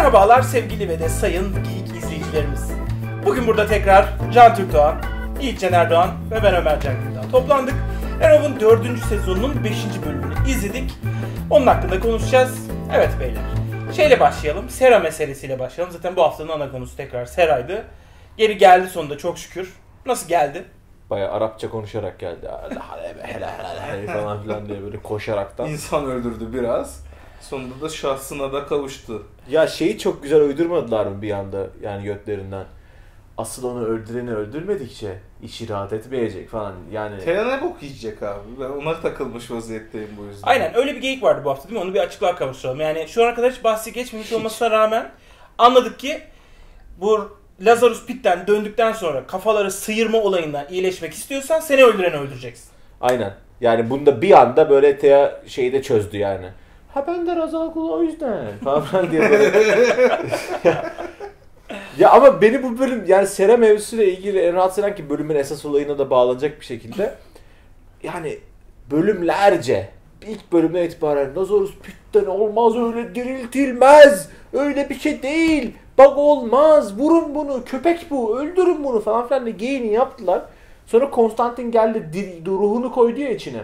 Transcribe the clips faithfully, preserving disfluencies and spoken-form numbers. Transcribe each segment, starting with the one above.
Merhabalar sevgili ve de sayın Geek izleyicilerimiz. Bugün burada tekrar Can Türkdoğan, Yiğit Can Erdoğan ve ben Ömer Can Gündağ toplandık. Arrow'un dördüncü sezonunun beşinci bölümünü izledik. Onun hakkında konuşacağız. Evet beyler. Şeyle başlayalım. Sera meselesiyle başlayalım. Zaten bu haftanın ana konusu tekrar Sera'ydı. Geri geldi sonunda çok şükür. Nasıl geldi? Bayağı Arapça konuşarak geldi. falan filan diye böyle koşaraktan. İnsan öldürdü biraz. Sonunda da şahsına da kavuştu. Ya şeyi çok güzel uydurmadılar mı bir anda yani götlerinden. Asıl onu öldüreni öldürmedikçe içi rahat etmeyecek falan yani. Tea ne bok yiyecek abi? Ben ona takılmış vaziyetteyim bu yüzden. Aynen öyle bir geyik vardı bu hafta değil mi? Onu bir açıklığa kavuşturalım. Yani şu ana kadar hiç bahsi geçmemiş hiç. olmasına rağmen anladık ki bu Lazarus Pit'ten döndükten sonra kafaları sıyırma olayından iyileşmek istiyorsan seni öldüreni öldüreceksin. Aynen. Yani bunda bir anda böyle Thea şeyi de çözdü yani. Ha ben de Razal Kulu o yüzden falan diye böyle. ya, ya ama beni bu bölüm yani Sera mevzusuyla ilgili en rahatsız eden ki bölümün esas olayına da bağlanacak bir şekilde. Yani bölümlerce ilk bölümden itibaren Lazarus Pit'ten olmaz öyle diriltilmez. Öyle bir şey değil. Bak olmaz. Vurun bunu. Köpek bu. Öldürün bunu falan filan diye geyini yaptılar. Sonra Konstantin geldi ruhunu koydu ya içine.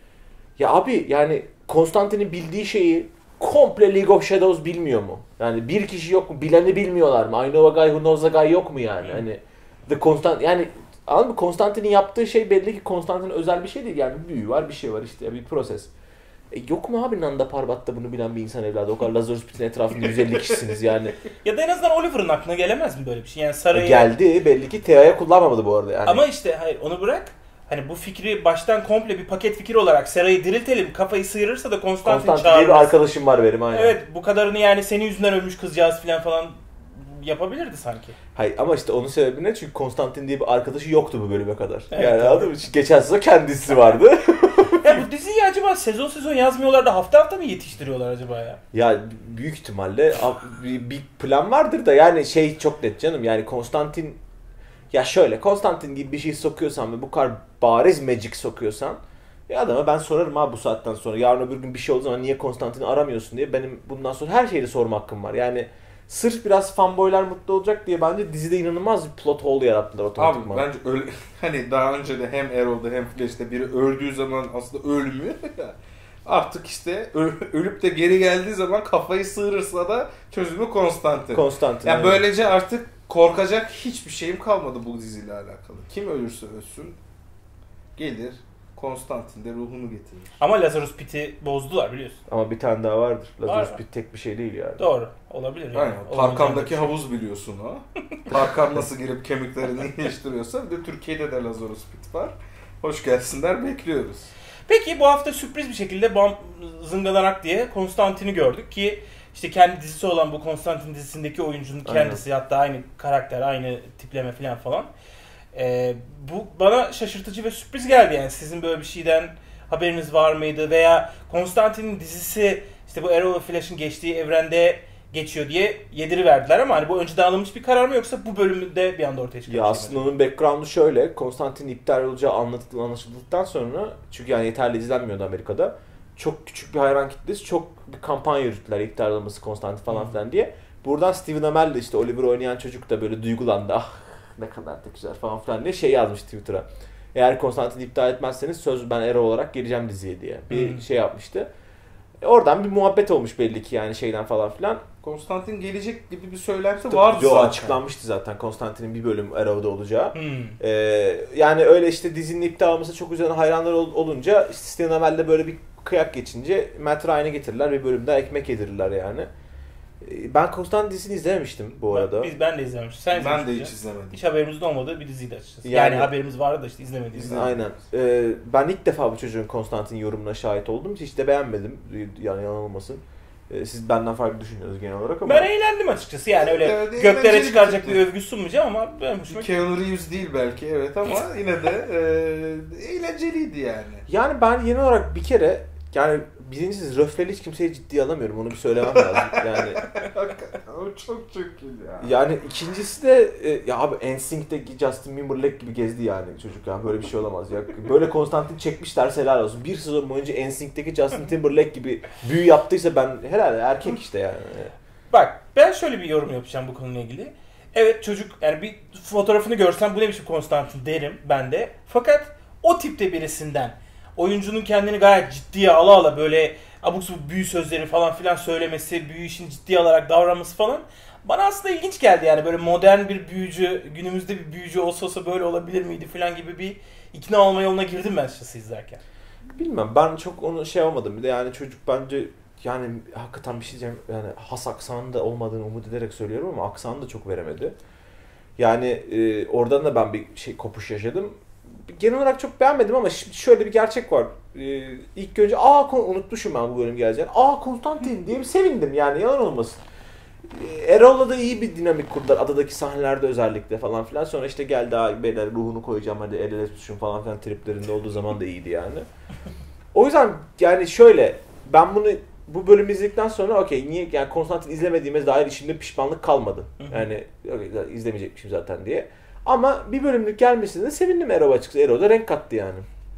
Ya abi yani Konstantin'in bildiği şeyi komple League of Shadows bilmiyor mu? Yani bir kişi yok mu? Bileni bilmiyorlar mı? I know a guy who knows a guy yok mu yani? Hani The Constant yani anladın mı? Konstantin'in yaptığı şey belli ki Konstantin'in özel bir şey değil. Yani bir büyü var, bir şey var işte bir proses. E yok mu abi Nanda Parbat'ta bunu bilen bir insan evladı? O kadar Lazarus Pit'in etrafında yüz elli kişisiniz yani. Ya da en azından Oliver'ın aklına gelemez mi böyle bir şey? Yani sarayı... Geldi belli ki Thea'ya kullanmamadı bu arada yani. Ama işte hayır onu bırak. Hani bu fikri baştan komple bir paket fikir olarak Sera'yı diriltelim. Kafayı sıyırırsa da Konstantin çağırırız. Konstantin diye bir arkadaşım var benim aynen. Evet bu kadarını yani senin yüzünden ölmüş kızcağız falan falan yapabilirdi sanki. Hayır ama işte onun sebebi ne? Çünkü Konstantin diye bir arkadaşı yoktu bu bölüme kadar. Evet, yani anladın mı? Geçen sezon kendisi vardı. Ya bu diziyi acaba sezon sezon yazmıyorlar da hafta hafta mı yetiştiriyorlar acaba ya? Ya büyük ihtimalle bir plan vardır da yani şey çok net canım yani Konstantin ya şöyle Konstantin gibi bir şey sokuyorsan ve bu kadar bariz magic sokuyorsan ya adama ben sorarım abi bu saatten sonra yarın öbür gün bir şey olduğu zaman niye Konstantin'i aramıyorsun diye benim bundan sonra her şeyi sorma hakkım var. Yani sırf biraz fanboylar mutlu olacak diye bence dizide inanılmaz bir plot hole yarattılar otomatikman. Abi bence öyle hani daha önce de hem Arrow'da hem Flash'te biri öldüğü zaman aslında ölmüyor ya. Artık işte ölüp de geri geldiği zaman kafayı sıyırırsa da çözümü Konstantin. Konstantin. Yani böylece artık korkacak hiçbir şeyim kalmadı bu diziyle alakalı. Kim ölürse ölsün gelir Konstantin de ruhunu getirir. Ama Lazarus Pit'i bozdular biliyorsun. Ama bir tane daha vardır. Lazarus Var Pit tek bir şey değil yani. Doğru. Olabilir yani. Aynen. Tarkan'daki havuz biliyorsun o. Tarkan nasıl girip kemiklerini iyileştiriyorsa bir de Türkiye'de de Lazarus Pit var. Hoş gelsinler bekliyoruz. Peki bu hafta sürpriz bir şekilde bam zıngalanak diye Konstantin'i gördük ki işte kendi dizisi olan bu Konstantin dizisindeki oyuncunun kendisi Aynen. hatta aynı karakter, aynı tipleme falan falan. Ee, bu bana şaşırtıcı ve sürpriz geldi yani sizin böyle bir şeyden haberiniz var mıydı veya Konstantin'in dizisi işte bu Arrow ve Flash'ın geçtiği evrende geçiyor diye yediriverdiler ama hani bu önceden alınmış bir karar mı yoksa bu bölümde bir anda ortaya çıkan Ya şey aslında mi? Onun background'u şöyle Konstantin iptal olacağı anlatıldı, anlaşıldıktan sonra çünkü yani yeterli izlenmiyordu Amerika'da çok küçük bir hayran kitlesi çok bir kampanya yürüttüler iptal olması Konstantin falan filan diye. Buradan Stephen Amell de işte Oliver oynayan çocuk da böyle duygulandı. Ah ne kadar da güzel falan filan diye şey yazmış Twitter'a. Eğer Konstantin'i iptal etmezseniz söz ben Arrow olarak geleceğim diziye diye bir hmm. şey yapmıştı. E oradan bir muhabbet olmuş belli ki yani şeyden falan filan. Konstantin gelecek gibi bir söylenti vardı Yo, zaten. Açıklanmıştı zaten Konstantin'in bir bölüm Arrow'da olacağı. Hmm. Ee, yani öyle işte dizinin iptal olması çok üzerine hayranlar olunca işte Stephen Amell'de böyle bir kıyak geçince Matt Ryan'ı getirirler bir bölümde ekmek yedirirler yani. Ben Konstantin dizisini izlememiştim bu arada. Biz ben de izlememiştim. Sen ben de hiç izlemedim. Hiç haberimiz olmadığı bir diziydi açıkçası. Yani, yani haberimiz vardı da işte izlemediğimiz. Aynen. Ee, ben ilk defa bu çocuğun Konstantin yorumuna şahit oldum. Hiç de beğenmedim. Yani yalan olmasın. Ee, siz benden farklı düşünüyorsunuz genel olarak ama. Ben eğlendim açıkçası. Yani öyle evet, göklere çıkaracak bir, bir övgü sunmayacağım ama ben hoşuma gitti. Keanu Reeves değil belki evet ama yine de e, eğlenceliydi yani. Yani ben yeni olarak bir kere yani birincisi röfleli hiç kimseyi ciddiye alamıyorum. Onu bir söylemem lazım. Yani o çok çok iyi ya. Yani ikincisi de ya abi N Sync'teki Justin Timberlake gibi gezdi yani çocuk ya. Böyle bir şey olamaz ya. Böyle Konstantin çekmişler helal olsun. Bir sezon boyunca N Sync'teki Justin Timberlake gibi büyü yaptıysa ben herhalde erkek işte yani. Bak ben şöyle bir yorum yapacağım bu konuyla ilgili. Evet çocuk yani bir fotoğrafını görsem bu ne biçim Konstantin derim ben de. Fakat o tipte birisinden oyuncunun kendini gayet ciddiye ala ala böyle abuk sabuk büyü sözleri falan filan söylemesi, büyü işini ciddiye alarak davranması falan bana aslında ilginç geldi. Yani böyle modern bir büyücü, günümüzde bir büyücü olsa olsa böyle olabilir miydi falan gibi bir ikna olma yoluna girdim ben açıkçası izlerken. Bilmem ben çok onu şey olmadım. Bir de yani çocuk bence yani hakikaten bir şey diyeceğim. Yani has aksanı da olmadığını umut ederek söylüyorum ama aksanı da çok veremedi. Yani e, oradan da ben bir şey kopuş yaşadım. Genel olarak çok beğenmedim ama şimdi şöyle bir gerçek var. Ee, ilk önce aa unutmuşum ben bu bölüm geleceğini. Aa Konstantin diye bir sevindim yani yalan olmasın. Ee, Erol'la da iyi bir dinamik kurdular adadaki sahnelerde özellikle falan filan. Sonra işte geldi abi beyler ruhunu koyacağım hadi el ele tutuşun falan filan triplerinde olduğu zaman da iyiydi yani. O yüzden yani şöyle ben bunu bu bölümü izledikten sonra okey niye yani Konstantin izlemediğime dair içimde pişmanlık kalmadı. Yani okay, izlemeyecekmişim zaten diye. Ama bir bölümlük gelmesine de sevindim Erol açıkçası. Erol da renk kattı yani.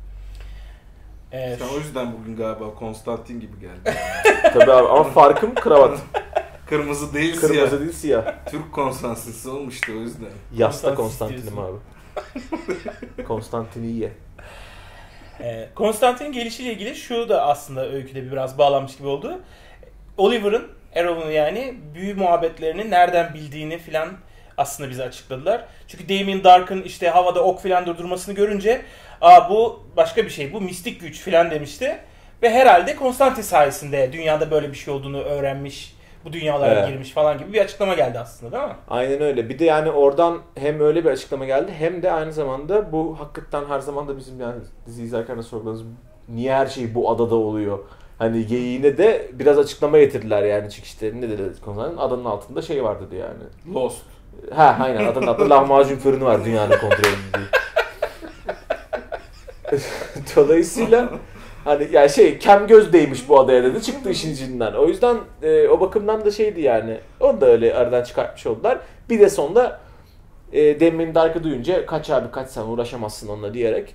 Evet. Sen o yüzden bugün galiba Konstantin gibi geldin. Tabii abi ama farkım kravat. Kırmızı değil Kırmızı siyah. Kırmızı değil siyah. Türk Konstantin'si olmuştu o yüzden. Yasta Konstantin'im abi. Konstantin'i ye. Ee, Konstantin'in gelişiyle ilgili şu da aslında öyküde biraz bağlanmış gibi oldu. Oliver'ın, Erol'un yani büyü muhabbetlerini nereden bildiğini filan aslında bize açıkladılar. Çünkü Damien Dark'ın işte havada ok filan durdurmasını görünce aa bu başka bir şey, bu mistik güç filan demişti. Ve herhalde Konstantin sayesinde dünyada böyle bir şey olduğunu öğrenmiş, bu dünyalara evet. girmiş falan gibi bir açıklama geldi aslında değil mi? Aynen öyle. Bir de yani oradan hem öyle bir açıklama geldi hem de aynı zamanda bu hakikaten her zaman da bizim yani dizi izlerken de sorguladığımız niye her şey bu adada oluyor? Hani geyiğine de biraz açıklama getirdiler yani çünkü işte ne dedi Konstantin adanın altında şey var dedi yani. Lost. Ha aynen adanın altında lahmacun fırını var dünyanın kontrolünde. Dolayısıyla hani yani şey kem göz değmiş bu adaya dedi çıktı işin içinden. O yüzden e, o bakımdan da şeydi yani. Onu da öyle aradan çıkartmış oldular. Bir de sonunda e, Damien Dark'ı duyunca kaç abi kaç sen uğraşamazsın onunla diyerek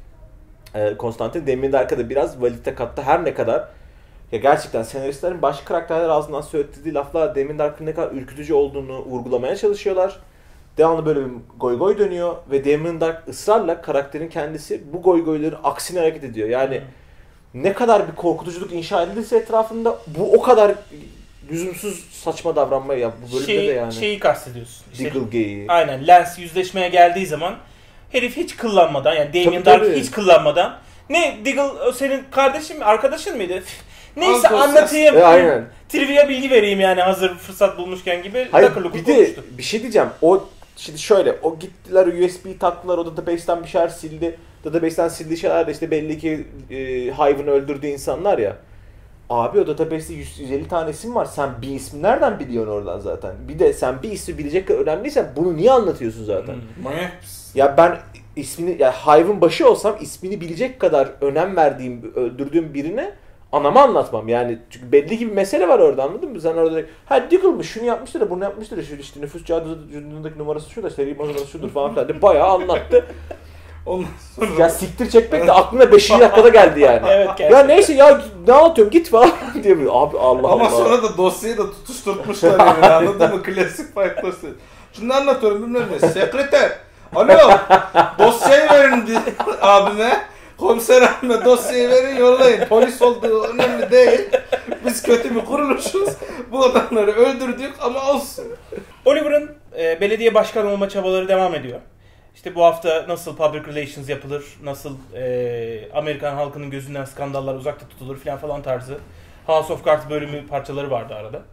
e, Konstantin Damien Dark'a da biraz valite kattı. Her ne kadar ya gerçekten senaristlerin başka karakterler ağzından söylediği laflar Damien Dark'ın ne kadar ürkütücü olduğunu vurgulamaya çalışıyorlar. Devamlı böyle bir goy goy dönüyor ve Damien Dark ısrarla karakterin kendisi bu goy goyların aksine hareket ediyor. Yani hmm. ne kadar bir korkutuculuk inşa edildiyse etrafında bu o kadar lüzumsuz saçma davranmaya ya bu bölümde şey, de yani. Şeyi kastediyorsun. İşte, Diggle geyiği. Aynen Lance yüzleşmeye geldiği zaman herif hiç kıllanmadan yani Damien Dark tabii. hiç kıllanmadan ne Diggle o senin kardeşin mi arkadaşın mıydı? Neyse Antos anlatayım. E, aynen. Trivia bilgi vereyim yani hazır fırsat bulmuşken gibi. Hayır bir de konuştu. Bir şey diyeceğim. O şimdi şöyle o gittiler U S B taktılar o database'ten bir şeyler sildi. Database'ten sildiği şeyler de işte belli ki e, Hive'ını öldürdüğü insanlar ya. Abi o database'te yüz elli tane isim var. Sen bir ismi nereden biliyorsun oradan zaten? Bir de sen bir ismi bilecek kadar önemliysen bunu niye anlatıyorsun zaten? Hmm. Ya ben ismini ya Hive'ın başı olsam ismini bilecek kadar önem verdiğim, öldürdüğüm birine anama anlatmam yani çünkü belli ki bir mesele var orada anladın mı? Sen orada ha Diggle'mış şunu yapmıştır da bunu yapmıştır da şu işte nüfus cüzdanındaki numarası şu da seri numarası şudur falan filan de bayağı anlattı. Ondan sonra... Ya siktir çekmek de aklına beşinci dakikada geldi yani. Evet, ya neyse ya ne anlatıyorum git falan diye böyle abi Allah Ama Allah. Ama sonra da dosyayı da tutuşturmuşlar yani anladın mı? Klasik Fight dosya. Şunu anlatıyorum bilmem ne. Sekreter. Alo dosyayı verin abime. Komiser abime dosyayı verin yollayın. Polis olduğu önemli değil. Biz kötü bir kuruluşuz. Bu adamları öldürdük ama olsun. Oliver'ın e, belediye başkanı olma çabaları devam ediyor. İşte bu hafta nasıl public relations yapılır, nasıl e, Amerikan halkının gözünden skandallar uzakta tutulur falan falan tarzı House of Cards bölümü parçaları vardı arada.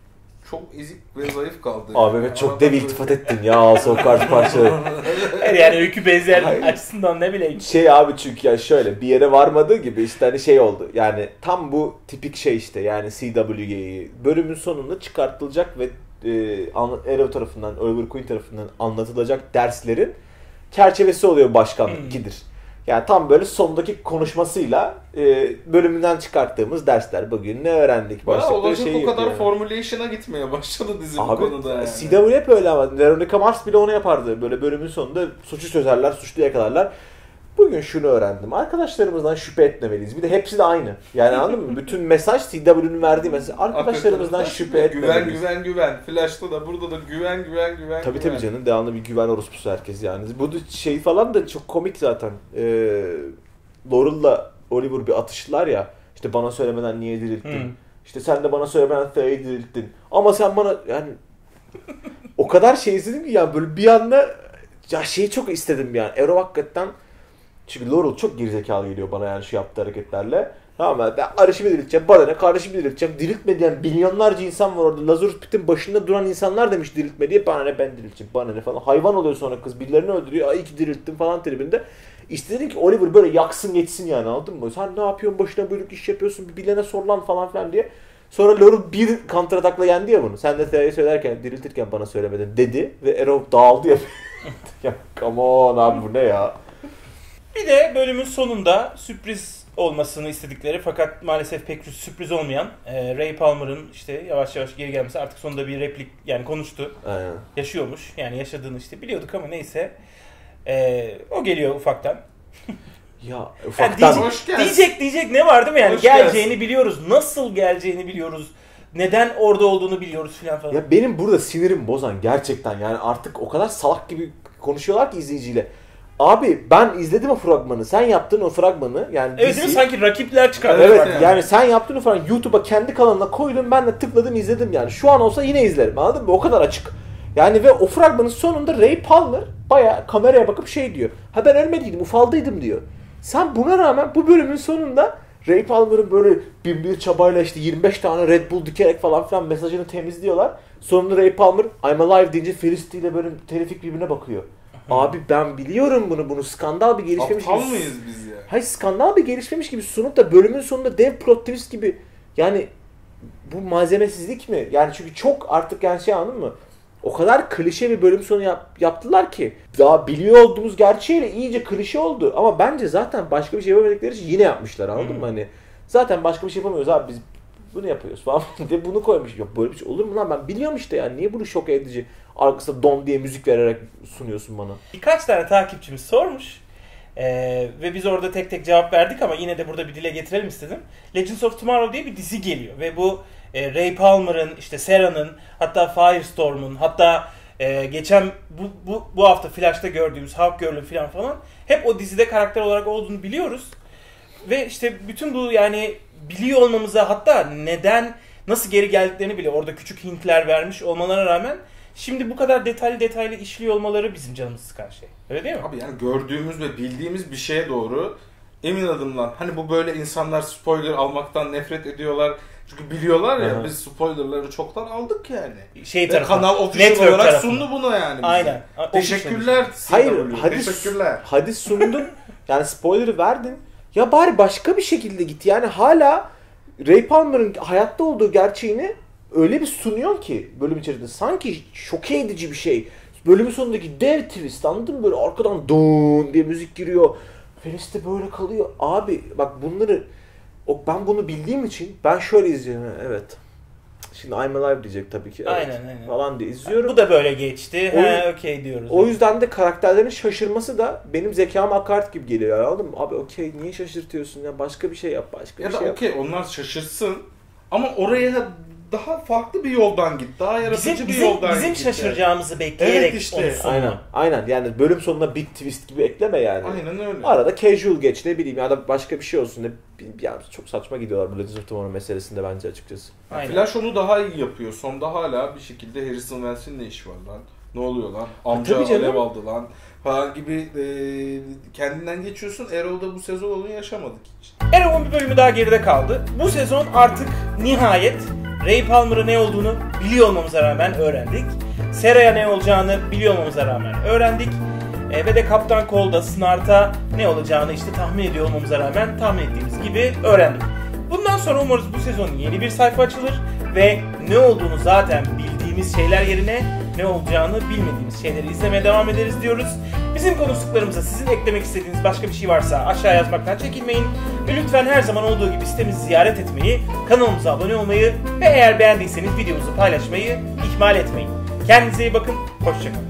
Çok ezik ve zayıf kaldı. Abi yani. Evet çok dev iltifat ettin ya House of Cards parçaları. Yani öykü benzer açısından ne bileyim. Şey abi çünkü ya şöyle bir yere varmadığı gibi işte hani şey oldu. Yani tam bu tipik şey işte yani C W G'yi bölümün sonunda çıkartılacak ve e, Arrow tarafından, Oliver Queen tarafından anlatılacak derslerin çerçevesi oluyor başkan ikidir. Hmm. Yani tam böyle sondaki konuşmasıyla e, bölümünden çıkarttığımız dersler bugün ne öğrendik başlıklı şey. O kadar yani. Formulation'a gitmeye başladı dizi bu konuda yani. C W hep öyle ama Veronica Mars bile onu yapardı. Böyle bölümün sonunda suçu çözerler, suçlu yakalarlar. Bugün şunu öğrendim. Arkadaşlarımızdan şüphe etmemeliyiz. Bir de hepsi de aynı. Yani anladın mı? Bütün mesaj T W'nin verdiği mesaj. Arkadaşlarımızdan şüphe etmemeliyiz. Güven güven güven. Flash'ta da burada da güven güven güven. Tabii güven. tabii canım. Devamlı bir güven orospusu herkes yani. Bu şey falan da çok komik zaten. Ee, Laurel'la Oliver bir atıştılar ya. İşte bana söylemeden niye dirilttin? Hmm. İşte sen de bana söylemeden Thea'yı dirilttin. Ama sen bana yani o kadar şey izledim ki yani böyle bir anda ya şeyi çok istedim yani. Arrow hakikaten çünkü Laurel çok gerizekalı geliyor bana yani şu yaptığı hareketlerle. Tamam mı? Ben kardeşimi dirilteceğim. Bana ne? Kardeşimi dirilteceğim. Diriltme diyen milyonlarca insan var orada. Lazarus Pit'in başında duran insanlar demiş diriltme diye. Bana ne? Ben dirilteceğim. Bana ne falan. Hayvan oluyor sonra kız. Birilerini öldürüyor. Ay ki dirilttim falan tribinde. İstedim ki Oliver böyle yaksın geçsin yani, anladın mı? Sen ne yapıyorsun? Başına bölük iş yapıyorsun. Bir bilene sor lan falan filan diye. Sonra Laurel bir kontratakla yendi ya bunu. Sen de Thea'yı söylerken, diriltirken bana söylemedin dedi. Ve Arrow dağıldı ya. Ya come on abi, bu ne ya? Bir de bölümün sonunda sürpriz olmasını istedikleri fakat maalesef pek sürpriz olmayan e, Ray Palmer'ın işte yavaş yavaş geri gelmesi, artık sonunda bir replik yani konuştu. Aynen. Yaşıyormuş. Yani yaşadığını işte biliyorduk ama neyse. E, o geliyor ufaktan. Ya ufaktan. Yani diyecek, diyecek diyecek ne var değil mi yani? Hoş geleceğini gelsin. biliyoruz. Nasıl geleceğini biliyoruz. Neden orada olduğunu biliyoruz filan falan. Ya benim burada sinirim bozan gerçekten yani artık o kadar salak gibi konuşuyorlar ki izleyiciyle. Abi ben izledim o fragmanı. Sen yaptın o fragmanı. Yani evet değil mi? Sanki rakipler çıkardı. Evet yani. yani sen yaptın o fragmanı. YouTube'a kendi kanalına koydum. Ben de tıkladım izledim yani. Şu an olsa yine izlerim. Anladın mı? O kadar açık. Yani ve o fragmanın sonunda Ray Palmer bayağı kameraya bakıp şey diyor. Ha ben ölmediydim, ufaldıydım diyor. Sen buna rağmen bu bölümün sonunda Ray Palmer'ın böyle bin bir çabayla işte yirmi beş tane Red Bull dikerek falan filan mesajını temizliyorlar. Sonunda Ray Palmer I'm alive deyince Felicity ile böyle telefik birbirine bakıyor. Abi ben biliyorum bunu, bunu skandal bir gelişmemiş gibi. Aptal mıyız biz ya? Hayır, skandal bir gelişmemiş gibi sunup da bölümün sonunda dev plot twist gibi yani bu malzemesizlik mi? Yani çünkü çok artık yani şey, anladın mı? O kadar klişe bir bölüm sonu yap, yaptılar ki daha biliyor olduğumuz gerçeğiyle iyice klişe oldu. Ama bence zaten başka bir şey yapamadikleri için yine yapmışlar, anladın hmm. mı? Hani zaten başka bir şey yapamıyoruz abi, biz bunu yapıyoruz falan diye bunu koymuş. Yok böyle bir şey olur mu lan, ben biliyorum işte yani, niye bunu şok edici arkasında don diye müzik vererek sunuyorsun bana? Birkaç tane takipçimiz sormuş ee, ve biz orada tek tek cevap verdik ama yine de burada bir dile getirelim istedim. Legends of Tomorrow diye bir dizi geliyor ve bu e, Ray Palmer'ın, işte Sarah'nın, hatta Firestorm'un, hatta e, geçen bu, bu bu hafta Flash'ta gördüğümüz Hawkgirl'ün falan falan hep o dizide karakter olarak olduğunu biliyoruz. Ve işte bütün bu yani biliyor olmamıza, hatta neden, nasıl geri geldiklerini bile orada küçük hintler vermiş olmalarına rağmen şimdi bu kadar detaylı detaylı işliyor olmaları bizim canımızı sıkan şey. Öyle değil mi? Abi yani gördüğümüz ve bildiğimiz bir şeye doğru emin adımlar. Hani bu böyle insanlar spoiler almaktan nefret ediyorlar. Çünkü biliyorlar ya, hı-hı, biz spoilerları çoktan aldık yani. Şey ve kanal official olarak tarafından sundu bunu yani bize. Aynen. Teşekkürler. Hayır, hadis, teşekkürler. Hadis sundun. Yani spoiler'ı verdin. Ya bari başka bir şekilde git. Yani hala Ray Palmer'ın hayatta olduğu gerçeğini öyle bir sunuyor ki bölüm içerisinde. Sanki şok edici bir şey. Bölümün sonundaki dev twist, anladın mı? Böyle arkadan don diye müzik giriyor. Felicity böyle kalıyor. Abi bak bunları, o ben bunu bildiğim için ben şöyle izliyorum. Evet. Şimdi I'm Alive diyecek tabii ki. Evet. Aynen aynen. Falan diye izliyorum. Bu da böyle geçti. O, He okey diyoruz. O yüzden de karakterlerin şaşırması da benim zekama hakaret gibi geliyor. Anladın mı? Abi okey, niye şaşırtıyorsun ya? Başka bir şey yap, başka ya bir şey yap. Ya da okey, onlar şaşırsın ama oraya daha farklı bir yoldan git. Daha yaratıcı bizim, bir bizim, yoldan bizim git. Bizim şaşıracağımızı yani bekleyerek evet işte. Aynen. Aynen. Yani bölüm sonuna big twist gibi ekleme yani. Aynen öyle. Arada casual geç, ne bileyim, ya da başka bir şey olsun. Ne, yani çok saçma gidiyorlar bu Legends of Tomorrow meselesinde bence açıkçası. Aynen. Flash onu daha iyi yapıyor. Sonda hala bir şekilde Harrison Wells'in ne işi var lan? Ne oluyor lan? Amca alev aldı lan falan gibi e, kendinden geçiyorsun. Arrow'da bu sezon onu yaşamadık hiç. Arrow'un bir bölümü daha geride kaldı. Bu sezon artık nihayet Ray Palmer'ın ne olduğunu biliyor olmamıza rağmen öğrendik. Sarah'a ne olacağını biliyor olmamıza rağmen öğrendik. E, ve de Kaptan Cold'a, Snart'a ne olacağını işte tahmin ediyor olmamıza rağmen tahmin ettiğimiz gibi öğrendik. Bundan sonra umarız bu sezon yeni bir sayfa açılır ve ne olduğunu zaten bildiğimiz şeyler yerine ne olacağını bilmediğimiz şeyleri izlemeye devam ederiz diyoruz. Bizim konuştuklarımıza sizin eklemek istediğiniz başka bir şey varsa aşağı yazmaktan çekinmeyin. Ve lütfen her zaman olduğu gibi sitemizi ziyaret etmeyi, kanalımıza abone olmayı ve eğer beğendiyseniz videomuzu paylaşmayı ihmal etmeyin. Kendinize iyi bakın, hoşça kalın.